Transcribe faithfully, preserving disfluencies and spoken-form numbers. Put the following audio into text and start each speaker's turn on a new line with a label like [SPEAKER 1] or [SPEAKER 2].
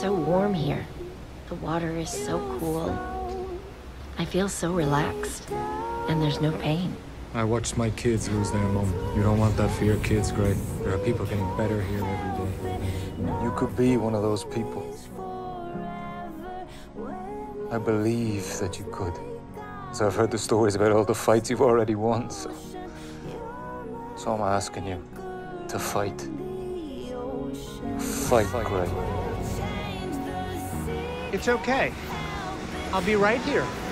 [SPEAKER 1] so warm here. The water is so cool. I feel so relaxed, and there's no pain.
[SPEAKER 2] I watched my kids lose their mom. You don't want that for your kids, Greg. There are people getting better here every day. You could be one of those people. I believe that you could. So I've heard the stories about all the fights you've already won, so... So I'm asking you to fight. Fight, Greg.
[SPEAKER 3] It's okay. I'll be right here.